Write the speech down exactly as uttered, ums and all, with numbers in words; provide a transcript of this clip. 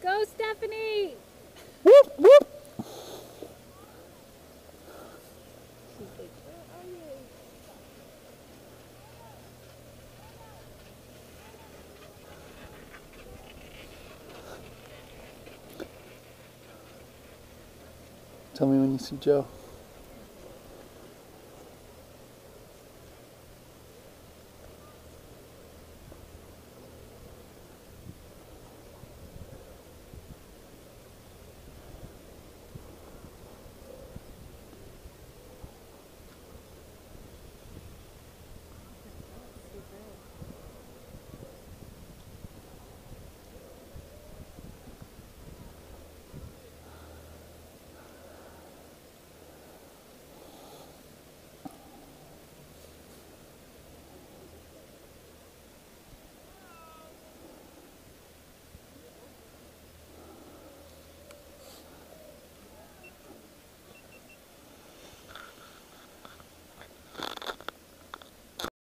Go, Stephanie! Whoop, whoop. She's like, where are you? Tell me when you see Joe.